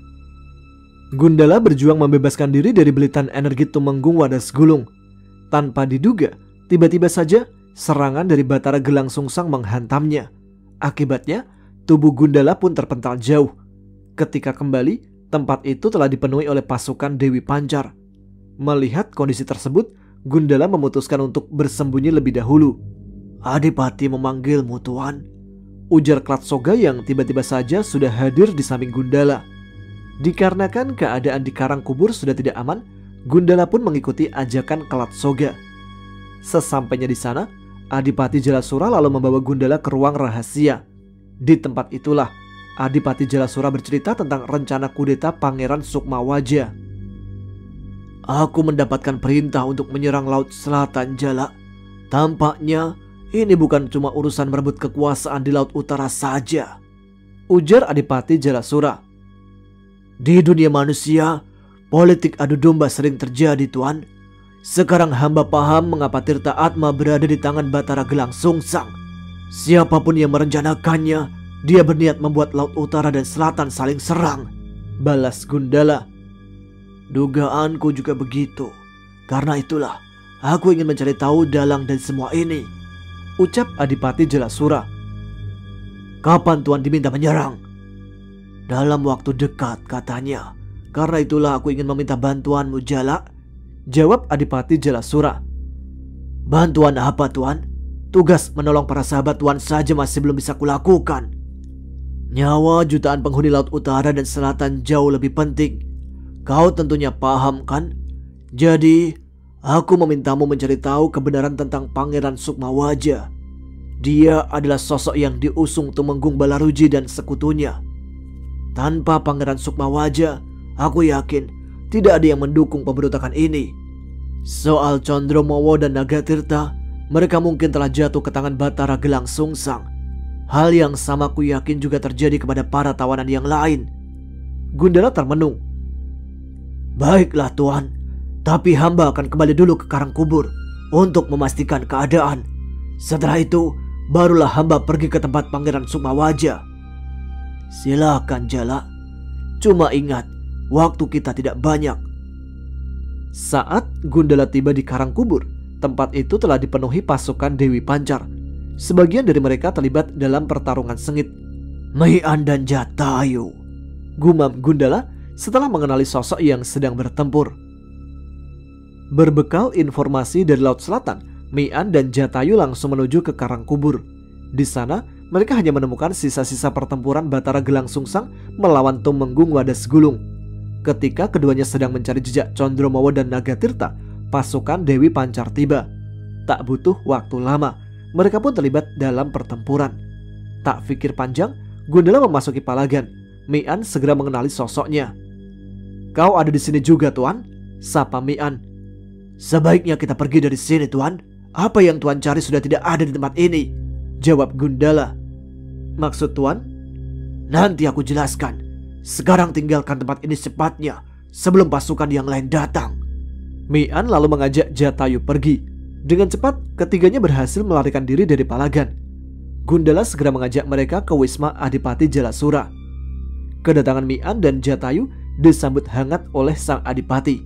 Gundala berjuang membebaskan diri dari belitan energi Tumenggung Wadas Gulung. Tanpa diduga, tiba-tiba saja serangan dari Batara Gelang Sungsang menghantamnya. Akibatnya, tubuh Gundala pun terpental jauh. Ketika kembali, tempat itu telah dipenuhi oleh pasukan Dewi Pancar. Melihat kondisi tersebut, Gundala memutuskan untuk bersembunyi lebih dahulu. Adipati memanggilmu, Tuan, ujar Klatsoga yang tiba-tiba saja sudah hadir di samping Gundala. Dikarenakan keadaan di karang kubur sudah tidak aman, Gundala pun mengikuti ajakan Klatsoga. Sesampainya di sana, Adipati Jalasura lalu membawa Gundala ke ruang rahasia. Di tempat itulah Adipati Jalasura bercerita tentang rencana kudeta Pangeran Sukmawaja. Aku mendapatkan perintah untuk menyerang Laut Selatan Jala. Tampaknya ini bukan cuma urusan merebut kekuasaan di Laut Utara saja, ujar Adipati Jalasura. Di dunia manusia, politik adu domba sering terjadi, Tuan. Sekarang hamba paham mengapa Tirta Atma berada di tangan Batara Gelang Sungsang. Siapapun yang merencanakannya, dia berniat membuat Laut Utara dan Selatan saling serang, balas Gundala. Dugaanku juga begitu. Karena itulah aku ingin mencari tahu dalang dari semua ini, ucap Adipati Jalasura. Kapan Tuan diminta menyerang? Dalam waktu dekat katanya. Karena itulah aku ingin meminta bantuanmu, Jala, jawab Adipati Jalasura. Bantuan apa, Tuan? Tugas menolong para sahabat Tuan saja masih belum bisa kulakukan. Nyawa jutaan penghuni Laut Utara dan Selatan jauh lebih penting. Kau tentunya paham, kan? Jadi aku memintamu mencari tahu kebenaran tentang Pangeran Sukmawaja. Dia adalah sosok yang diusung Tumenggung Balaruji dan sekutunya. Tanpa Pangeran Sukmawaja, aku yakin tidak ada yang mendukung pemberontakan ini. Soal Condromowo dan Nagatirta, mereka mungkin telah jatuh ke tangan Batara Gelang Sungsang. Hal yang sama aku yakin juga terjadi kepada para tawanan yang lain. Gundala termenung. Baiklah, Tuan, tapi hamba akan kembali dulu ke karang kubur untuk memastikan keadaan. Setelah itu, barulah hamba pergi ke tempat Pangeran Sukmawaja. Silakan, Jala. Cuma ingat, waktu kita tidak banyak. Saat Gundala tiba di karang kubur, tempat itu telah dipenuhi pasukan Dewi Pancar. Sebagian dari mereka terlibat dalam pertarungan sengit. Maian dan Jatayu, gumam Gundala setelah mengenali sosok yang sedang bertempur. Berbekal informasi dari Laut Selatan, Mi'an dan Jatayu langsung menuju ke Karang Kubur. Di sana, mereka hanya menemukan sisa-sisa pertempuran Batara Gelang Sungsang melawan Tumenggung Wadas Gulung. Ketika keduanya sedang mencari jejak Condromowo dan Nagatirta, pasukan Dewi Pancar tiba. Tak butuh waktu lama, mereka pun terlibat dalam pertempuran. Tak pikir panjang, Gundala memasuki Palagan. Mi'an segera mengenali sosoknya. "Kau ada di sini juga, Tuan?" sapa Mi'an. "Sebaiknya kita pergi dari sini, Tuan. Apa yang Tuan cari sudah tidak ada di tempat ini," jawab Gundala. "Maksud Tuan?" "Nanti aku jelaskan. Sekarang tinggalkan tempat ini secepatnya sebelum pasukan yang lain datang." Mi'an lalu mengajak Jatayu pergi. Dengan cepat, ketiganya berhasil melarikan diri dari Palagan. Gundala segera mengajak mereka ke Wisma Adipati Jalasura. Kedatangan Mi'an dan Jatayu disambut hangat oleh sang Adipati.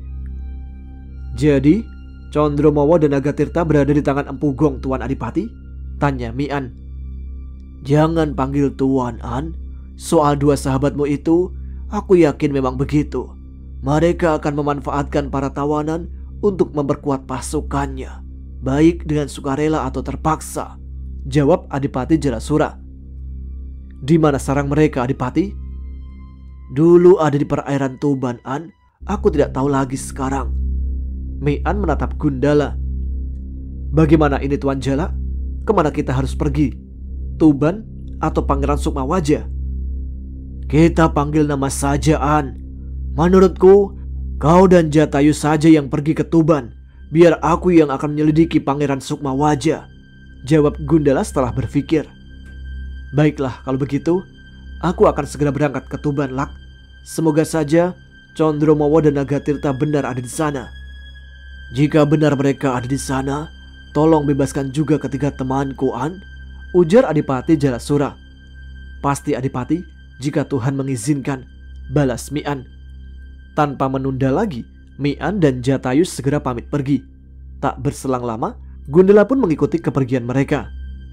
"Jadi, Condromowo dan Nagatirta berada di tangan Empu Gong, Tuan Adipati?" tanya Mi'an. "Jangan panggil Tuan, An. Soal dua sahabatmu itu, aku yakin memang begitu. Mereka akan memanfaatkan para tawanan untuk memperkuat pasukannya, baik dengan sukarela atau terpaksa," jawab Adipati Jalasura. "Di mana sarang mereka, Adipati?" "Dulu ada di perairan Tuban, An. Aku tidak tahu lagi sekarang." Mi'an menatap Gundala. "Bagaimana ini, Tuan Jala? Kemana kita harus pergi? Tuban atau Pangeran Sukmawaja?" "Kita panggil nama saja, An. Menurutku, kau dan Jatayu saja yang pergi ke Tuban. Biar aku yang akan menyelidiki Pangeran Sukmawaja," jawab Gundala setelah berpikir. "Baiklah, kalau begitu, aku akan segera berangkat ke Tuban, Lak. Semoga saja Condromowo dan Nagatirta benar ada di sana." "Jika benar mereka ada di sana, tolong bebaskan juga ketiga temanku, An," ujar Adipati Jalasura. "Pasti, Adipati, jika Tuhan mengizinkan," balas Mi'an. Tanpa menunda lagi, Mi'an dan Jatayu segera pamit pergi. Tak berselang lama, Gundala pun mengikuti kepergian mereka.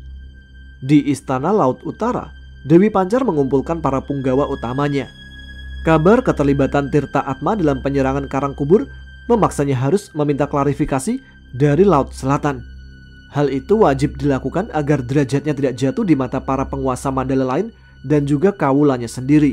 Di Istana Laut Utara, Dewi Pancar mengumpulkan para punggawa utamanya. Kabar keterlibatan Tirta Atma dalam penyerangan Karang Kubur memaksanya harus meminta klarifikasi dari Laut Selatan. Hal itu wajib dilakukan agar derajatnya tidak jatuh di mata para penguasa Mandala lain dan juga kawulanya sendiri.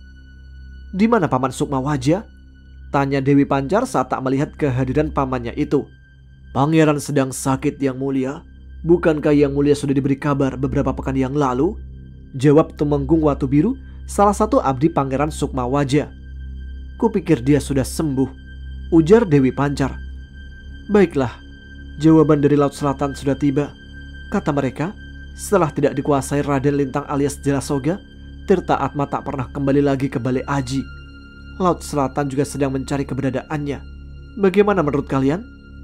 "Di mana Paman Sukmawaja?" tanya Dewi Pancar saat tak melihat kehadiran pamannya itu. "Pangeran sedang sakit, Yang Mulia. Bukankah Yang Mulia sudah diberi kabar beberapa pekan yang lalu?" jawab Tumenggung Watu Biru, salah satu abdi Pangeran Sukmawaja. "Kupikir dia sudah sembuh," ujar Dewi Pancar. "Baiklah, jawaban dari Laut Selatan sudah tiba," kata mereka. Setelah tidak dikuasai Raden Lintang alias Jalasoga, Tirta Atma tak pernah kembali lagi ke Bale Aji. Laut Selatan juga sedang mencari keberadaannya. Bagaimana menurut kalian?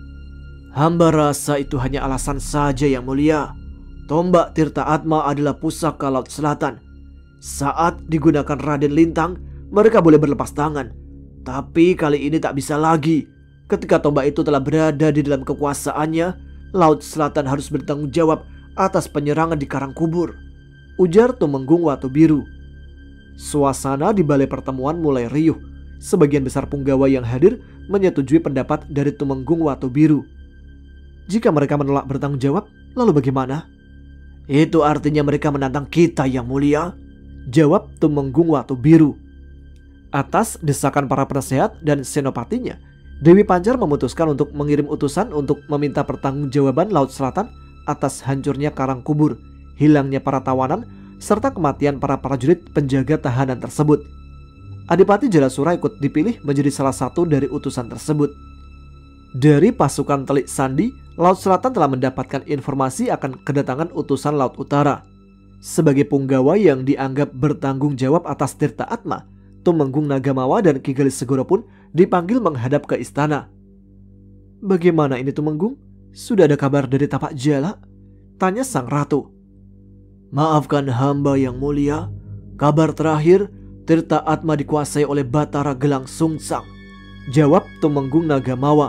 "Hamba rasa itu hanya alasan saja, Yang Mulia. Tombak Tirta Atma adalah pusaka Laut Selatan. Saat digunakan Raden Lintang, mereka boleh berlepas tangan. Tapi kali ini tak bisa lagi. Ketika tombak itu telah berada di dalam kekuasaannya, Laut Selatan harus bertanggung jawab atas penyerangan di Karang Kubur," ujar Tumenggung Watu Biru. Suasana di balai pertemuan mulai riuh. Sebagian besar punggawa yang hadir menyetujui pendapat dari Tumenggung Watu Biru. Jika mereka menolak bertanggung jawab, lalu bagaimana? "Itu artinya mereka menantang kita, Yang Mulia," jawab Tumenggung Watu Biru. Atas desakan para penasehat dan senopatinya, Dewi Pancar memutuskan untuk mengirim utusan untuk meminta pertanggungjawaban Laut Selatan atas hancurnya Karang Kubur, hilangnya para tawanan, serta kematian para prajurit penjaga tahanan tersebut. Adipati Jalasura ikut dipilih menjadi salah satu dari utusan tersebut. Dari pasukan Telik Sandi, Laut Selatan telah mendapatkan informasi akan kedatangan utusan Laut Utara. Sebagai punggawa yang dianggap bertanggung jawab atas Tirta Atma, Tumenggung Nagamawa dan Ki Galis Segoro pun dipanggil menghadap ke istana. "Bagaimana ini, Tumenggung? Sudah ada kabar dari Tapak Jala?" tanya sang ratu. "Maafkan hamba, Yang Mulia. Kabar terakhir, Tirta Atma dikuasai oleh Batara Gelang Sungsang," jawab Tumenggung Nagamawa.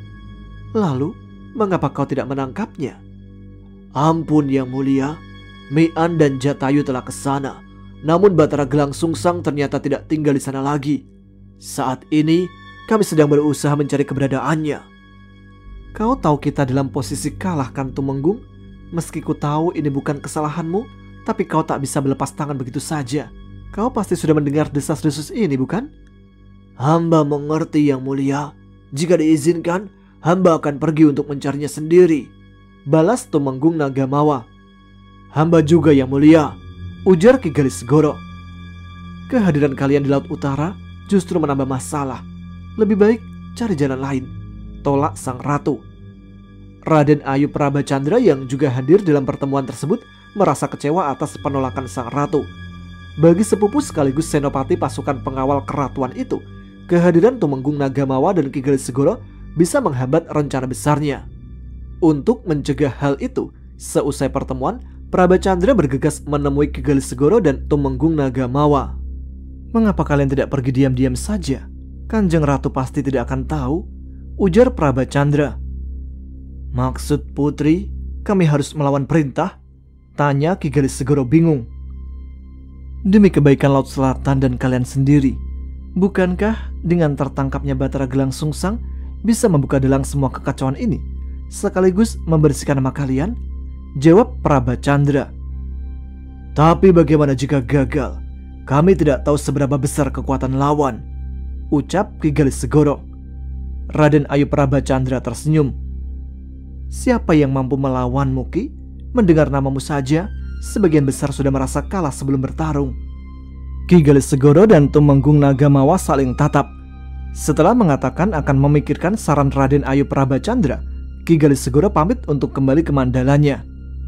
"Lalu, mengapa kau tidak menangkapnya?" "Ampun, Yang Mulia. Mi'an dan Jatayu telah ke sana. Namun Batara Gelang Sungsang ternyata tidak tinggal di sana lagi. Saat ini kami sedang berusaha mencari keberadaannya. Kau tahu kita dalam posisi kalah kan Tumenggung? Meski ku tahu ini bukan kesalahanmu, tapi kau tak bisa melepas tangan begitu saja. Kau pasti sudah mendengar desas-desus ini, bukan? Hamba mengerti Yang Mulia. Jika diizinkan, hamba akan pergi untuk mencarinya sendiri, balas Tumenggung Nagamawa. Hamba juga Yang Mulia, ujar Ki Galis Segoro. Kehadiran kalian di Laut Utara justru menambah masalah. Lebih baik cari jalan lain, tolak sang ratu. Raden Ayu Prabacandra yang juga hadir dalam pertemuan tersebut merasa kecewa atas penolakan sang ratu. Bagi sepupu sekaligus senopati pasukan pengawal keratuan itu, kehadiran Tumenggung Nagamawa dan Ki Galis Segoro bisa menghambat rencana besarnya. Untuk mencegah hal itu, seusai pertemuan, Prabacandra bergegas menemui Ki Galis Segoro dan Tumenggung Nagamawa. Mengapa kalian tidak pergi diam-diam saja? Kanjeng Ratu pasti tidak akan tahu, ujar Prabacandra. Maksud putri, kami harus melawan perintah? Tanya Ki Galis Segoro bingung. Demi kebaikan Laut Selatan dan kalian sendiri, bukankah dengan tertangkapnya Batara Gelang Sungsang bisa membuka dalang semua kekacauan ini, sekaligus membersihkan nama kalian? Jawab Prabacandra. Tapi bagaimana jika gagal? Kami tidak tahu seberapa besar kekuatan lawan, ucap Ki Galis Segoro. Raden Ayu Prabacandra tersenyum. Siapa yang mampu melawanmu, Ki? Mendengar namamu saja, sebagian besar sudah merasa kalah sebelum bertarung. Ki Galis Segoro dan Tumenggung Nagamawa saling tatap. Setelah mengatakan akan memikirkan saran Raden Ayu Prabacandra, Ki Galis Segoro pamit untuk kembali ke mandalanya.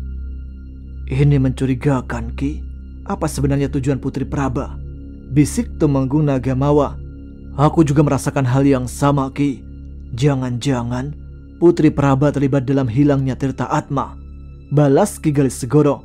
Ini mencurigakan, Ki. Apa sebenarnya tujuan Putri Praba? Bisik Tumenggung Nagamawa. Aku juga merasakan hal yang sama, Ki. Jangan-jangan Putri Praba terlibat dalam hilangnya Tirta Atma, balas Ki Galis Segoro.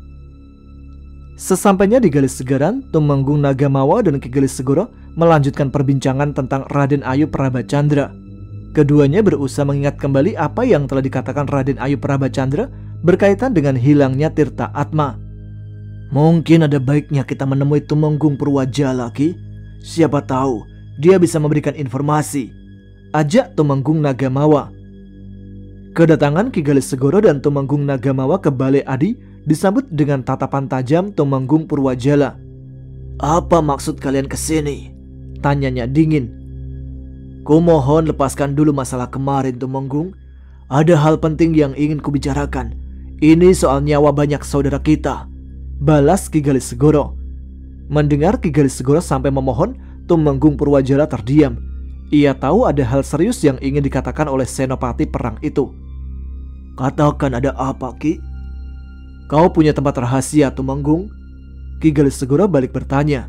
Sesampainya di Galis Segaran, Tumenggung Nagamawa dan Ki Galis Segoro melanjutkan perbincangan tentang Raden Ayu Prabacandra. Keduanya berusaha mengingat kembali apa yang telah dikatakan Raden Ayu Prabacandra berkaitan dengan hilangnya Tirta Atma. Mungkin ada baiknya kita menemui Tumenggung Purwajala, Ki. Siapa tahu dia bisa memberikan informasi, ajak Tumenggung Nagamawa. Kedatangan Ki Galis Segoro dan Tumenggung Nagamawa ke Balai Adi disambut dengan tatapan tajam Tumenggung Purwajala. Apa maksud kalian kesini? Tanyanya dingin. Kumohon lepaskan dulu masalah kemarin, Tumenggung. Ada hal penting yang ingin kubicarakan. Ini soal nyawa banyak saudara kita, balas Ki Galis Segoro. Mendengar Ki Galis Segoro sampai memohon, Tumenggung Purwajala terdiam. Ia tahu ada hal serius yang ingin dikatakan oleh senopati perang itu. Katakan, ada apa, Ki? Kau punya tempat rahasia, Tumenggung? Ki Galis Segoro balik bertanya.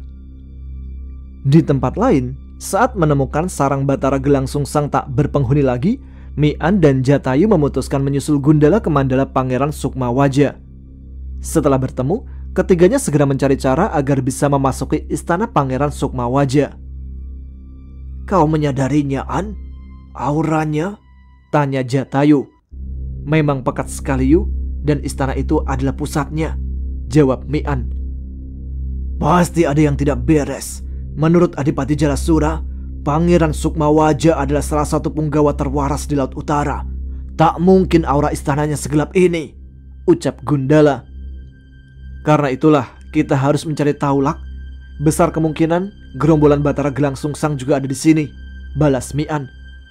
Di tempat lain, saat menemukan sarang Batara Gelang Sungsang tak berpenghuni lagi, Mian dan Jatayu memutuskan menyusul Gundala ke Mandala Pangeran Sukmawaja. Setelah bertemu, ketiganya segera mencari cara agar bisa memasuki istana Pangeran Sukmawaja. Kau menyadarinya, An? Auranya? Tanya Jatayu. Memang pekat sekali, Yu, dan istana itu adalah pusatnya, jawab Mian. Pasti ada yang tidak beres. Menurut Adipati Jalasura, Pangeran Sukmawaja adalah salah satu punggawa terwaras di Laut Utara. Tak mungkin aura istananya segelap ini, ucap Gundala. Karena itulah kita harus mencari tahu, Lak. Besar kemungkinan gerombolan Batara Gelang Sungsang juga ada di sini, balas Mian.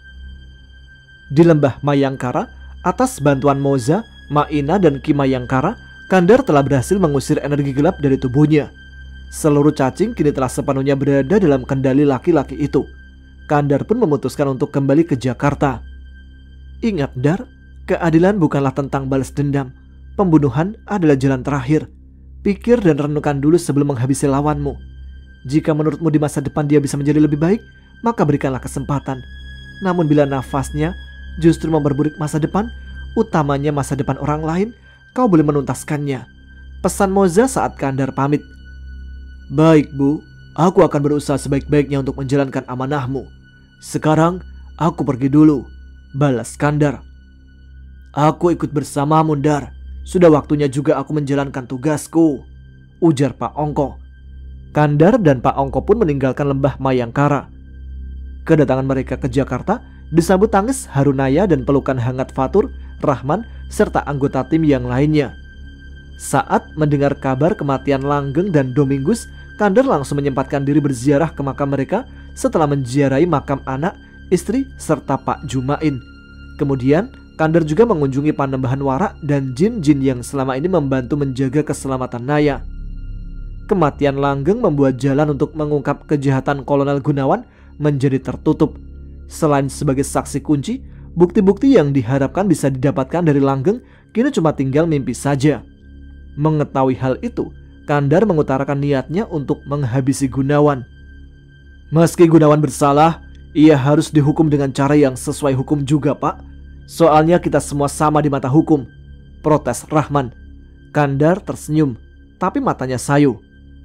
Di lembah Mayangkara, atas bantuan Moza, Maina dan Ki Mayangkara, Kandar telah berhasil mengusir energi gelap dari tubuhnya. Seluruh cacing kini telah sepenuhnya berada dalam kendali laki-laki itu. Kandar pun memutuskan untuk kembali ke Jakarta. Ingat, Dar, keadilan bukanlah tentang balas dendam. Pembunuhan adalah jalan terakhir. Pikir dan renungkan dulu sebelum menghabisi lawanmu. Jika menurutmu di masa depan dia bisa menjadi lebih baik, maka berikanlah kesempatan. Namun bila nafasnya justru memperburuk masa depan, utamanya masa depan orang lain, kau boleh menuntaskannya. Pesan Moza saat Kandar pamit. Baik, Bu. Aku akan berusaha sebaik-baiknya untuk menjalankan amanahmu. Sekarang aku pergi dulu, balas Kandar. Aku ikut bersamamu, Dar. Sudah waktunya juga aku menjalankan tugasku, ujar Pak Ongko. Kandar dan Pak Ongko pun meninggalkan lembah Mayangkara. Kedatangan mereka ke Jakarta disambut tangis harunaya dan pelukan hangat Fatur, Rahman, serta anggota tim yang lainnya. Saat mendengar kabar kematian Langgeng dan Domingus, Kandar langsung menyempatkan diri berziarah ke makam mereka setelah menziarahi makam anak, istri, serta Pak Jumain. Kemudian, Kandar juga mengunjungi Panembahan Wara dan jin-jin yang selama ini membantu menjaga keselamatan Naya. Kematian Langgeng membuat jalan untuk mengungkap kejahatan Kolonel Gunawan menjadi tertutup. Selain sebagai saksi kunci, bukti-bukti yang diharapkan bisa didapatkan dari Langgeng kini cuma tinggal mimpi saja. Mengetahui hal itu, Kandar mengutarakan niatnya untuk menghabisi Gunawan. Meski Gunawan bersalah, ia harus dihukum dengan cara yang sesuai hukum juga, Pak. Soalnya kita semua sama di mata hukum, protes Rahman. Kandar tersenyum, tapi matanya sayu.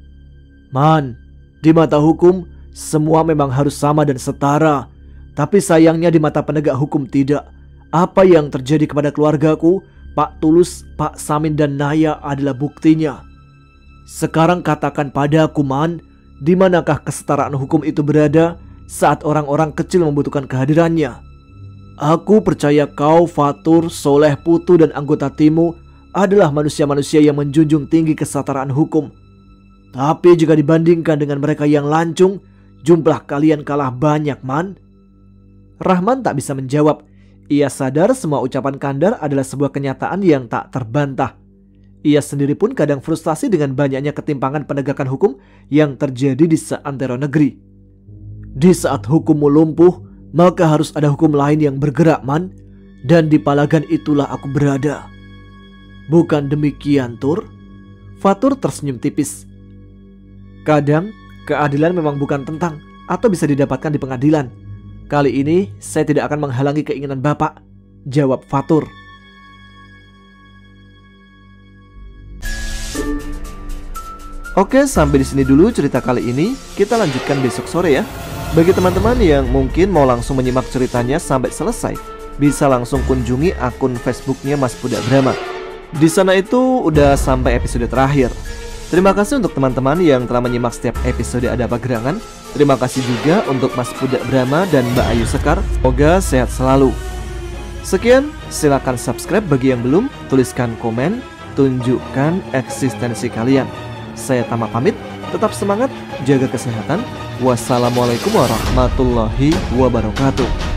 Man, di mata hukum semua memang harus sama dan setara. Tapi sayangnya di mata penegak hukum tidak. Apa yang terjadi kepada keluargaku, Pak Tulus, Pak Samin dan Naya adalah buktinya. Sekarang katakan padaku, Man, di manakah kesetaraan hukum itu berada saat orang-orang kecil membutuhkan kehadirannya? Aku percaya kau, Fatur, Soleh, Putu, dan anggota timmu adalah manusia-manusia yang menjunjung tinggi kesetaraan hukum. Tapi jika dibandingkan dengan mereka yang lancung, jumlah kalian kalah banyak, Man. Rahman tak bisa menjawab. Ia sadar semua ucapan Kandar adalah sebuah kenyataan yang tak terbantah. Ia sendiri pun kadang frustasi dengan banyaknya ketimpangan penegakan hukum yang terjadi di seantero negeri. Di saat hukummu lumpuh, maka harus ada hukum lain yang bergerak, Man. Dan di palagan itulah aku berada. Bukan demikian, Tur? Fatur tersenyum tipis. Kadang, keadilan memang bukan tentang atau bisa didapatkan di pengadilan. Kali ini, saya tidak akan menghalangi keinginan Bapak, jawab Fatur. Oke, sampai di sini dulu cerita kali ini. Kita lanjutkan besok sore ya. Bagi teman-teman yang mungkin mau langsung menyimak ceritanya sampai selesai, bisa langsung kunjungi akun Facebooknya Mas Pudak Drama. Di sana itu udah sampai episode terakhir. Terima kasih untuk teman-teman yang telah menyimak setiap episode Ada Apa Gerangan. Terima kasih juga untuk Mas Pudak Brahma dan Mbak Ayu Sekar. Semoga sehat selalu. Sekian, silakan subscribe bagi yang belum, tuliskan komen, tunjukkan eksistensi kalian. Saya Tama pamit, tetap semangat, jaga kesehatan. Wassalamualaikum warahmatullahi wabarakatuh.